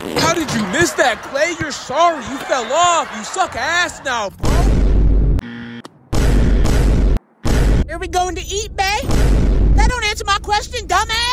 How did you miss that, Klay? You're sorry. You fell off. You suck ass now, bro. Where we going to eat, bae? That don't answer my question, dumbass.